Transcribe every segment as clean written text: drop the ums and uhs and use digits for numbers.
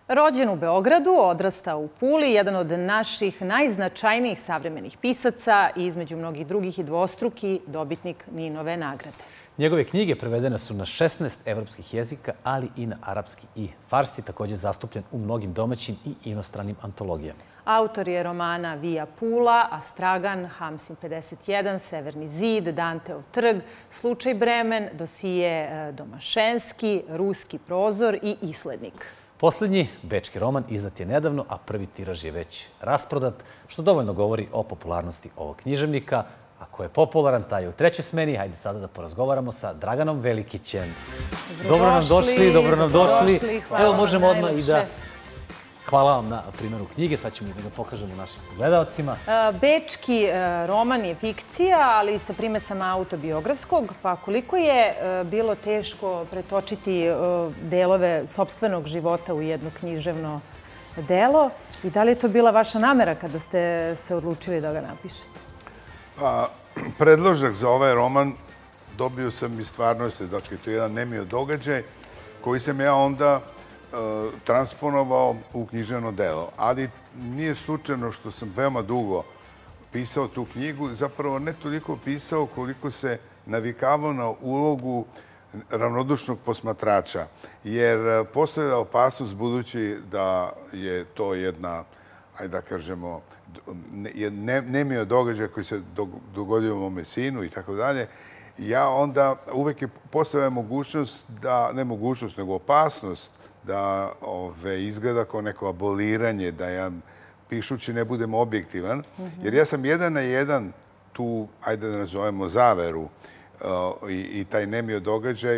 Rođen u Beogradu, odrastao u Puli, jedan od naših najznačajnijih savremenih pisaca i između mnogih drugih i dvostruki dobitnik Ninove nagrade. Njegove knjige prevedene su na 16 evropskih jezika, ali i na arapski i farsi, također zastupljen u mnogim domaćim i inostranim antologijama. Autor je romana Via Pula, Astragan, Hamsin 51, Severni zid, Danteov trg, Slučaj Bremen, Dosije Domašenski, Ruski prozor i Islednik. Poslednji bečki roman izdat je nedavno, a prvi tiraž je već rasprodat, što dovoljno govori o popularnosti ovog književnika. Ako je popularan, taj je u trećoj smeni. Hajde sada da porazgovaramo sa Draganom Velikićem. Dobro nam došli, dobro nam došli. Evo, možemo odmah i da... Hvala vam na primjeru knjige. Sad ćemo da ga pokažemo našim gledalcima. Bečki roman je fikcija, ali sa primesama autobiografskog. Pa koliko je bilo teško pretočiti delove sopstvenog života u jedno književno delo? I da li je to bila vaša namera kada ste se odlučili da ga napišete? Predložak za ovaj roman dobio sam iz stvarnosti. Dakle, to je jedan nemio događaj koji sam ja onda transponovao u književno delo. Ali nije slučajno što sam veoma dugo pisao tu knjigu. Zapravo ne toliko pisao koliko se navikavao na ulogu ravnodušnog posmatrača. Jer postoje opasnost budući da je to jedna, ajde da kažemo, nemio događaj koji se dogodio u mome sinu i tako dalje. Ja onda uvek je postavljena mogućnost, ne mogućnost, nego opasnost da izgleda kao neko aboliranje, da ja pišući ne budem objektivan. Jer ja sam jedan na jedan tu, ajde da nazovemo, zaveru i taj nemio događaj,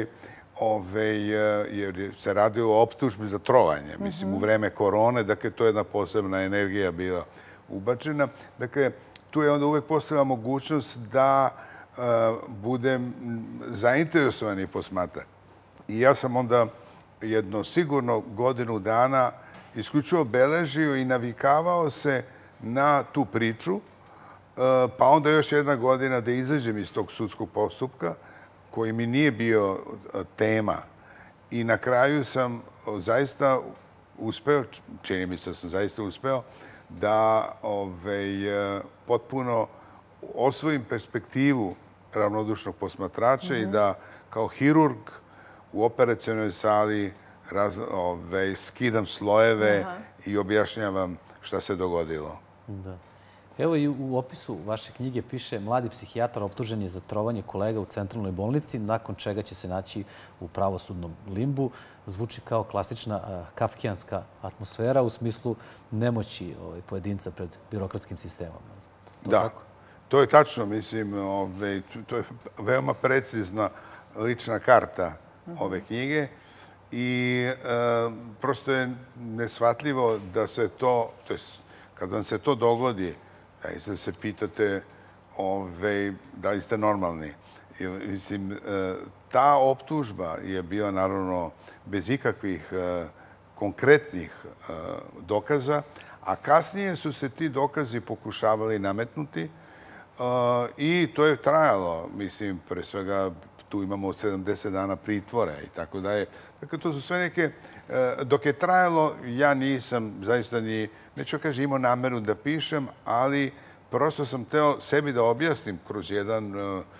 jer se radi o optužbi za trovanje. Mislim, u vreme korone, dakle, to je jedna posebna energija bila ubačena. Dakle, tu je onda uvek postavila mogućnost da budem zainteresovani posmatrač. I ja sam onda jedno sigurno godinu dana isključivo beležio i navikavao se na tu priču, pa onda još jedna godina da izađem iz tog sudskog postupka koji mi nije bio tema. I na kraju sam zaista uspeo, čini mi se da sam zaista uspeo, da potpuno osvojim perspektivu ravnodušnog posmatrača i da kao hirurg u operacionoj sali skidam slojeve i objašnjavam šta se dogodilo. Evo i u opisu vaše knjige piše mladi psihijatar optužen je za trovanje kolega u centralnoj bolnici, nakon čega će se naći u pravosudnom limbu. Zvuči kao klasična kafkijanska atmosfera u smislu nemoći pojedinca pred birokratskim sistemom. Da, to je tačno. Mislim, to je veoma precizna lična karta ove knjige i prosto je neshvatljivo da se to, to je kad vam se to dogodi, da se pitate da li ste normalni. Mislim, ta optužba je bila naravno bez ikakvih konkretnih dokaza, a kasnije su se ti dokazi pokušavali nametnuti i to je trajalo. Mislim, pre svega tu imamo 70 dana pritvora i tako dalje. Dakle, to su sve neke... Dok je trajalo, ja nisam zaista ni, neću kaži, imao nameru da pišem, ali prosto sam teo sebi da objasnim kroz jedan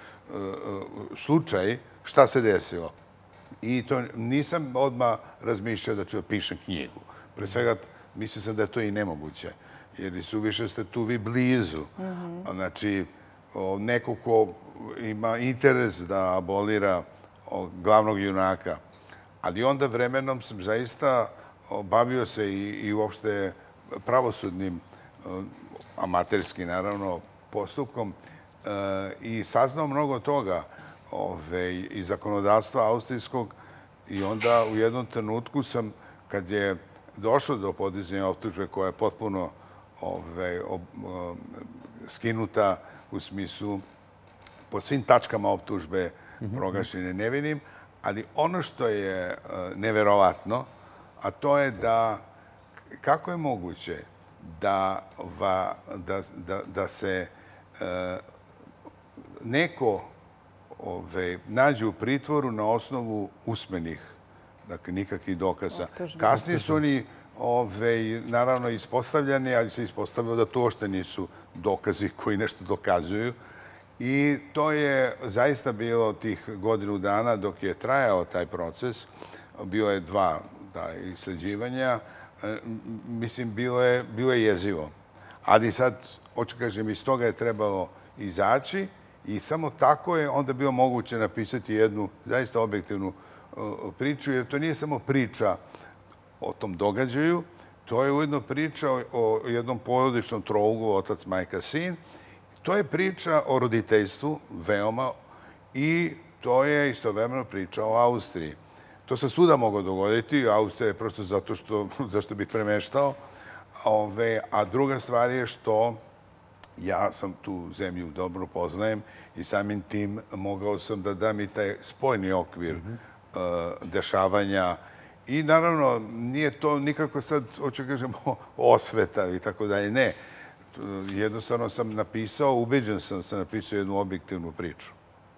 slučaj šta se desilo. I to nisam odmah razmišljao da ću da pišem knjigu. Pre svega, mislio sam da je to i nemoguće, jer suviše ste tu vi blizu. Znači, neko ko ima interes da abolira glavnog junaka. Ali onda vremenom sam zaista bavio se i uopšte pravosudnim, amaterski naravno, postupkom i saznao mnogo toga i zakonodavstva austrijskog i onda u jednom trenutku sam, kad je došlo do podizanja optužbe koja je potpuno skinuta u smislu po svim tačkama optužbe proglašene nevinim, ali ono što je neverovatno, a to je da kako je moguće da se neko nađe u pritvoru na osnovu usmenih, dakle nikakvih dokaza. Kasnije su oni naravno ispostavljeni, ali se ispostavilo da to uopšte nisu dokazi koji nešto dokazuju. I to je zaista bilo tih godinu dana dok je trajao taj proces. Bilo je 2 isleđivanja. Mislim, bilo je jezivo. Ali sad, hoću kažem, iz toga je trebalo izaći i samo tako je onda bilo moguće napisati jednu zaista objektivnu priču, jer to nije samo priča o tom događaju, to je ujedno priča o jednom porodičnom trougu, otac, majka, sin. To je priča o roditeljstvu, veoma, i to je istovremeno priča o Austriji. To se svuda moglo dogoditi. Austrija je prosto zašto bih premeštao. A druga stvar je što ja sam tu zemlju dobro poznajem i samim tim mogao sam da dam i taj spojni okvir dešavanja. I naravno, nije to nikako sad, hoću kažemo, osveta i tako dalje. Ne. Jednostavno sam napisao, ubeđen sam napisao jednu objektivnu priču.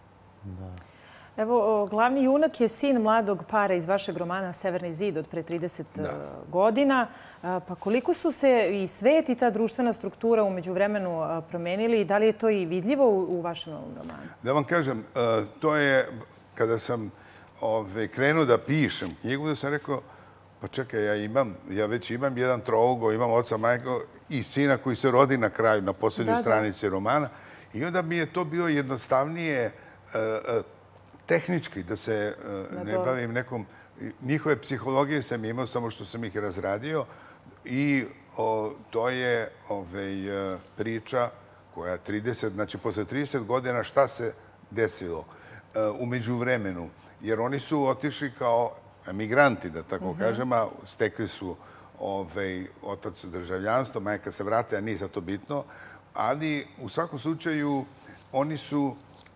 Evo, glavni junak je sin mladog para iz vašeg romana Severni zid od pre 30 godina. Pa koliko su se i svet i ta društvena struktura umeđu vremenu promenili i da li je to i vidljivo u vašem novom romanu? Da vam kažem, to je kada sam krenuo da pišem knjigu, da sam rekao, pa čekaj, ja već imam jedan trougo, imam oca, majku i sina koji se rodi na kraju, na posljednjoj stranici romana. I onda mi je to bilo jednostavnije tehnički, da se ne bavim nekom... Njihove psihologije sam imao, samo što sam ih razradio. I to je priča koja 30, znači posle 30 godina šta se desilo umeđu vremenu. Jer oni su otišli kao emigranti, da tako kažem, a stekli su otac državljanstvo, majka se vrate, a nije za to bitno. Ali u svakom slučaju oni su...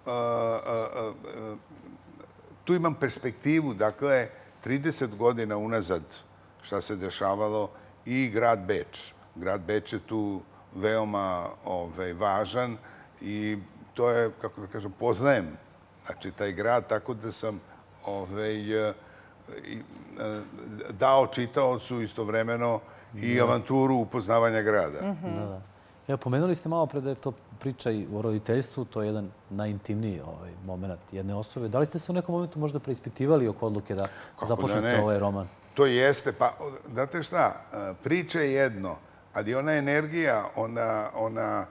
Tu imam perspektivu, dakle, 30 godina unazad šta se dešavalo i grad Beč. Grad Beč je tu veoma važan i to je, kako da kažem, poznajem, znači, taj grad, tako da sam dao čitaocu istovremeno i avanturu upoznavanja grada. Evo, pomenuli ste malo pre da je to priča i o roditeljstvu, to je jedan najintimniji moment jedne osobe. Da li ste se u nekom momentu možda preispitivali oko odluke da započnete ovaj roman? To jeste. Pa, znate šta, priča je jedno, ali ona energija, ona,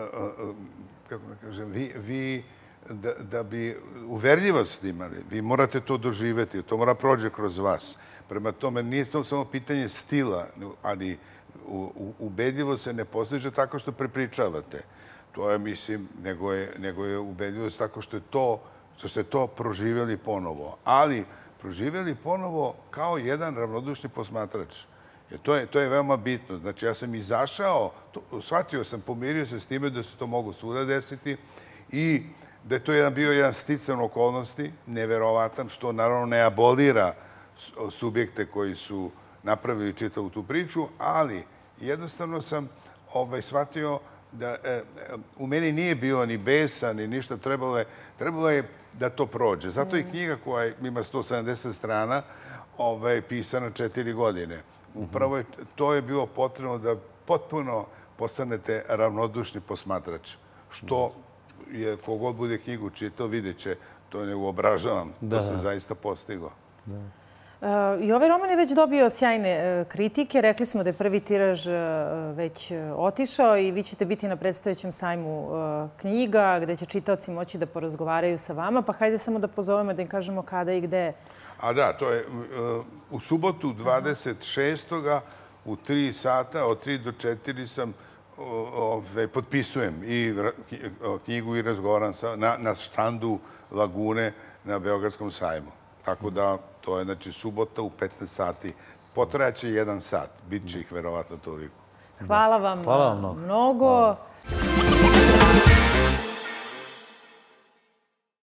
kako da kažem, vi da bi uverljivost imali, vi morate to doživeti, to mora prođe kroz vas. Prema tome, nije to samo pitanje stila, ali ubedljivo se ne postiže tako što prepričavate. To je, mislim, nego je ubedljivost tako što ste to proživjeli ponovo. Ali proživjeli ponovo kao jedan ravnodušni posmatrač. To je veoma bitno. Znači, ja sam izašao, shvatio sam, pomirio se s time da se to mogu svuda desiti i da je to bio jedan stican okolnosti, neverovatan, što naravno ne abolira subjekte koji su napravili čitavu tu priču, ali jednostavno sam shvatio da u meni nije bilo ni besa, ni ništa, trebalo je da to prođe. Zato i knjiga koja ima 170 strana pisana 4 godine. Upravo to je bilo potrebno da potpuno postanete ravnodušni posmatrač. Što je, kogod bude knjigu čitao, vidjet će, to ne uobražavam, to se zaista postiglo. I ovaj roman je već dobio sjajne kritike. Rekli smo da je prvi tiraž već otišao i vi ćete biti na predstojećem sajmu knjiga gde će čitaoci moći da porazgovaraju sa vama. Pa hajde samo da pozovemo da im kažemo kada i gde. A da, to je u subotu 26. u 3 sata, od 3 do 4 sam potpisujem i knjigu i razgovaram na štandu Lagune na Beogradskom sajmu. Tako da to je, znači, subota u 15 sati. Potrajaće 1 sat. Biće ih verovatno toliko. Hvala vam mnogo.